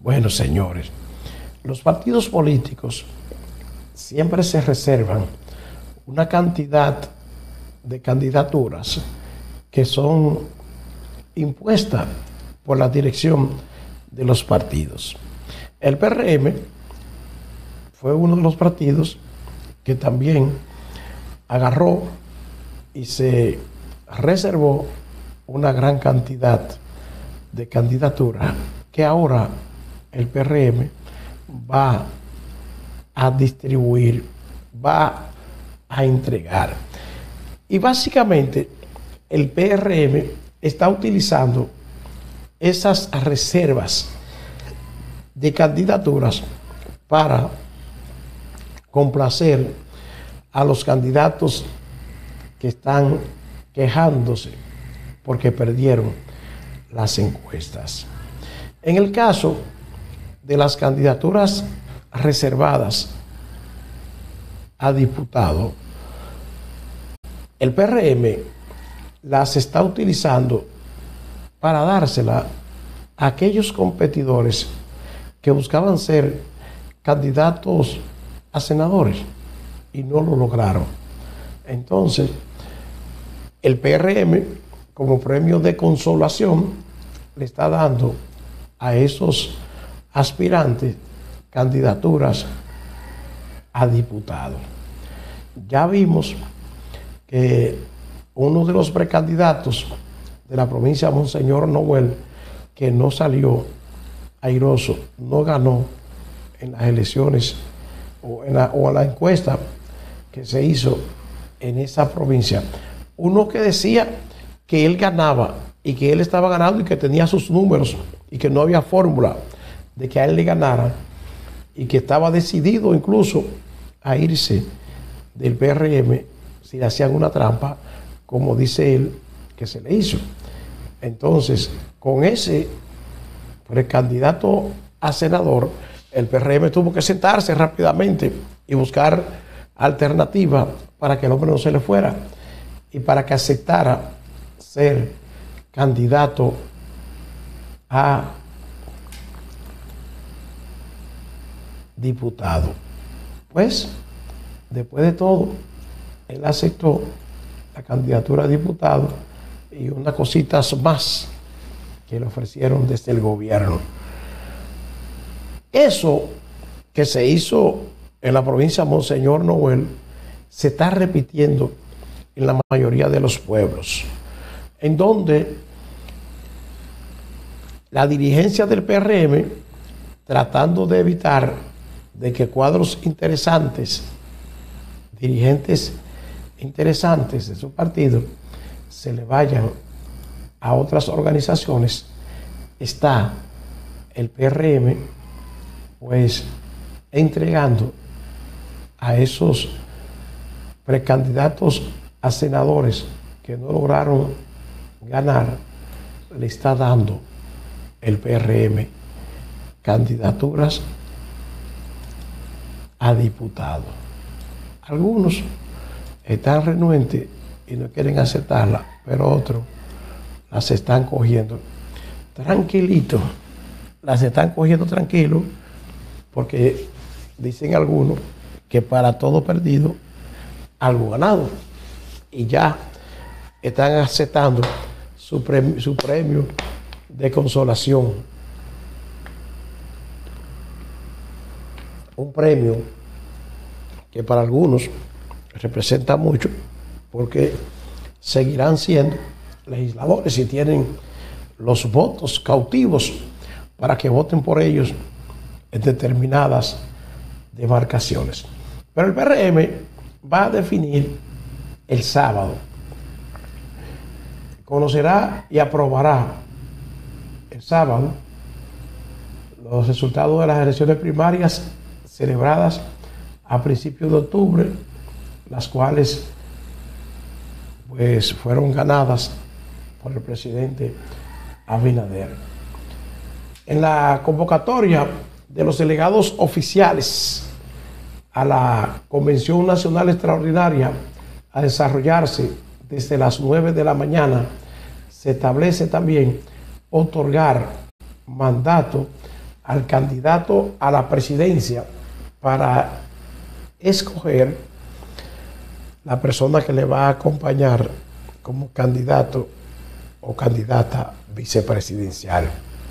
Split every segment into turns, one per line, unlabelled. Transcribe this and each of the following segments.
Bueno, señores, los partidos políticos siempre se reservan una cantidad de candidaturas que son impuestas por la dirección de los partidos. El PRM fue uno de los partidos que también agarró y se reservó una gran cantidad de candidaturas que ahora el PRM va a distribuir, va a entregar. Y básicamente el PRM está utilizando esas reservas de candidaturas para complacer a los candidatos que están quejándose porque perdieron las encuestas. En el caso de las candidaturas reservadas a diputado, el PRM las está utilizando para dársela a aquellos competidores que buscaban ser candidatos a senadores y no lo lograron. Entonces, el PRM, como premio de consolación, le está dando a esos aspirantes candidaturas a diputados. Ya vimos que uno de los precandidatos de la provincia de Monseñor Noel, que no salió airoso, no ganó en las elecciones o en la encuesta que se hizo en esa provincia. Uno que decía que él ganaba y que él estaba ganando y que tenía sus números y que no había fórmula de que a él le ganara y que estaba decidido incluso a irse del PRM si le hacían una trampa, como dice él que se le hizo. Entonces, con ese precandidato a senador, el PRM tuvo que sentarse rápidamente y buscar alternativas para que el hombre no se le fuera y para que aceptara ser candidato a diputado. Pues, después de todo, él aceptó la candidatura a diputado y unas cositas más que le ofrecieron desde el gobierno. Eso que se hizo en la provincia de Monseñor Noel se está repitiendo en la mayoría de los pueblos, en donde la dirigencia del PRM, tratando de evitar de que cuadros interesantes, dirigentes interesantes de su partido, se le vayan a otras organizaciones, está el PRM pues entregando a esos precandidatos a senadores que no lograron ganar, le está dando el PRM candidaturas a diputados. Algunos están renuentes y no quieren aceptarla, pero otros las están cogiendo tranquilito, las están cogiendo tranquilo, porque dicen algunos que para todo perdido, algo ganado, y ya están aceptando su premio de consolación. Un premio que para algunos representa mucho, porque seguirán siendo legisladores y tienen los votos cautivos para que voten por ellos en determinadas demarcaciones. Pero el PRM va a definir el sábado, conocerá y aprobará el sábado los resultados de las elecciones primarias celebradas a principios de octubre, las cuales pues fueron ganadas por el presidente Abinader. En la convocatoria de los delegados oficiales a la Convención Nacional Extraordinaria a desarrollarse desde las 9 de la mañana, se establece también otorgar mandato al candidato a la presidencia para escoger la persona que le va a acompañar como candidato o candidata vicepresidencial.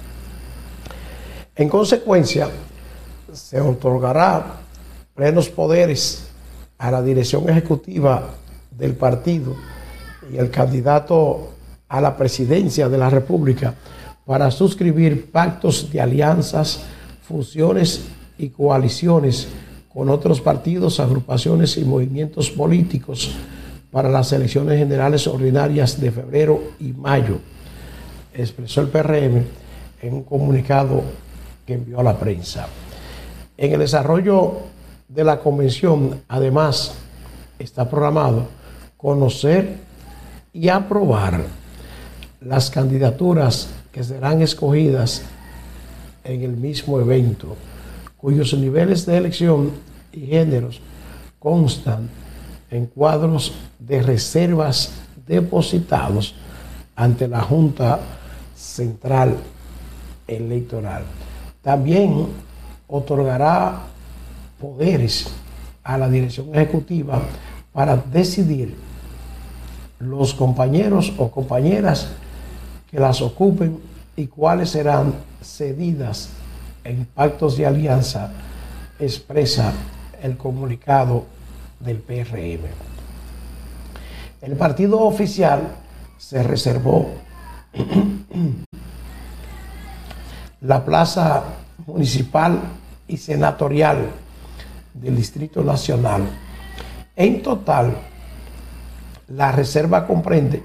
En consecuencia, se otorgará plenos poderes a la dirección ejecutiva del partido y el candidato a la presidencia de la República para suscribir pactos de alianzas, fusiones y coaliciones con otros partidos, agrupaciones y movimientos políticos para las elecciones generales ordinarias de febrero y mayo, expresó el PRM en un comunicado que envió a la prensa. En el desarrollo de la convención, además, está programado conocer y aprobar las candidaturas que serán escogidas en el mismo evento, cuyos niveles de elección y géneros constan en cuadros de reservas depositados ante la Junta Central Electoral. También otorgará poderes a la dirección ejecutiva para decidir los compañeros o compañeras que las ocupen y cuáles serán cedidas en pactos de alianza, expresa el comunicado del PRM. El partido oficial se reservó la plaza municipal y senatorial del Distrito Nacional. En total, la reserva comprende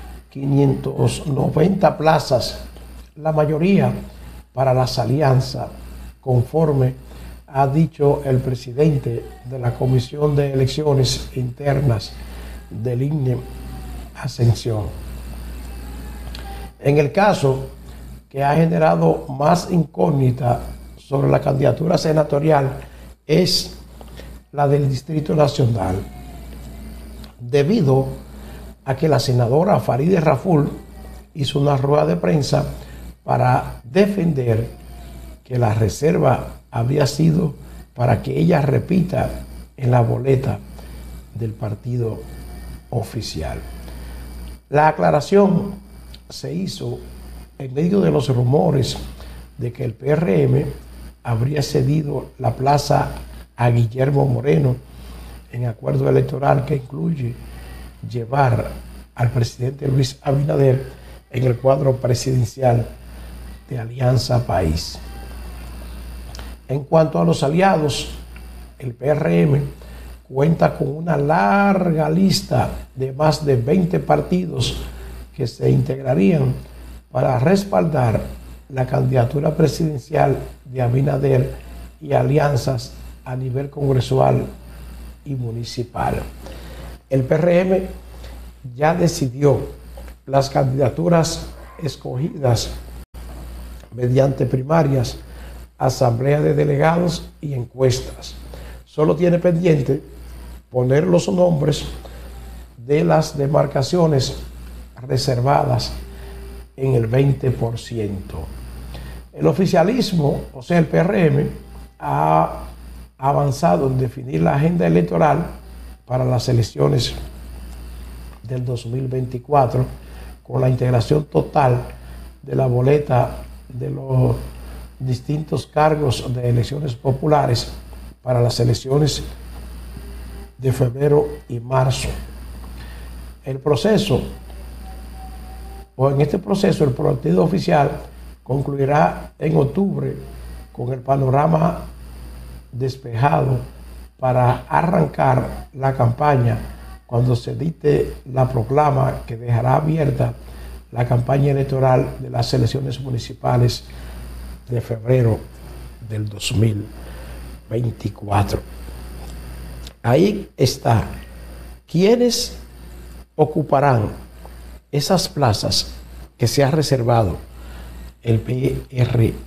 590 plazas, la mayoría para las alianzas, conforme ha dicho el presidente de la Comisión de Elecciones Internas del INE, Ascensión. En el caso que ha generado más incógnita sobre la candidatura senatorial es la del Distrito Nacional, debido a que la senadora Farideh Raful hizo una rueda de prensa para defender que la reserva habría sido para que ella repita en la boleta del partido oficial. La aclaración se hizo en medio de los rumores de que el PRM habría cedido la plaza a Guillermo Moreno en acuerdo electoral que incluye llevar al presidente Luis Abinader en el cuadro presidencial de Alianza País. En cuanto a los aliados, el PRM cuenta con una larga lista de más de 20 partidos que se integrarían para respaldar la candidatura presidencial de Abinader y alianzas a nivel congresual y municipal. El PRM ya decidió las candidaturas escogidas mediante primarias, asamblea de delegados y encuestas. Solo tiene pendiente poner los nombres de las demarcaciones reservadas en el 20%. El oficialismo, o sea, el PRM, ha avanzado en definir la agenda electoral para las elecciones del 2024 con la integración total de la boleta de los distintos cargos de elecciones populares para las elecciones de febrero y marzo. En este proceso, el partido oficial concluirá en octubre con el panorama despejado para arrancar la campaña cuando se dicte la proclama que dejará abierta la campaña electoral de las elecciones municipales de febrero del 2024. Ahí está. ¿Quiénes ocuparán esas plazas que se ha reservado el PRM?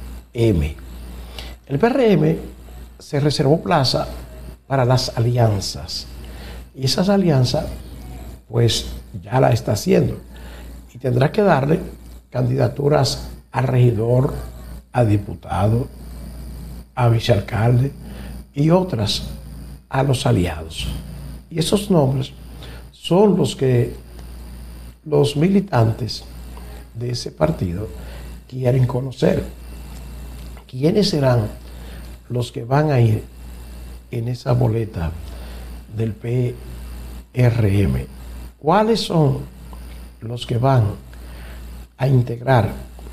El PRM se reservó plaza para las alianzas. Y esas alianzas, pues ya la está haciendo. Y tendrá que darle candidaturas al regidor, a diputado, a vicealcalde y otras a los aliados. Y esos nombres son los que los militantes de ese partido quieren conocer. ¿Quiénes serán los que van a ir en esa boleta del PRM? ¿Cuáles son los que van a integrar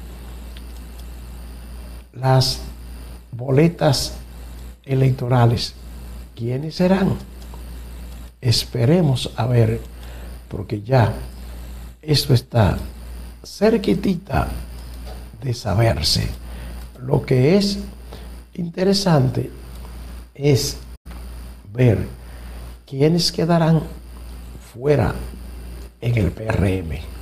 las boletas electorales? ¿Quiénes serán? Esperemos a ver, porque ya esto está cerquitita de saberse. Lo que es interesante es ver quiénes quedarán fuera en el PRM.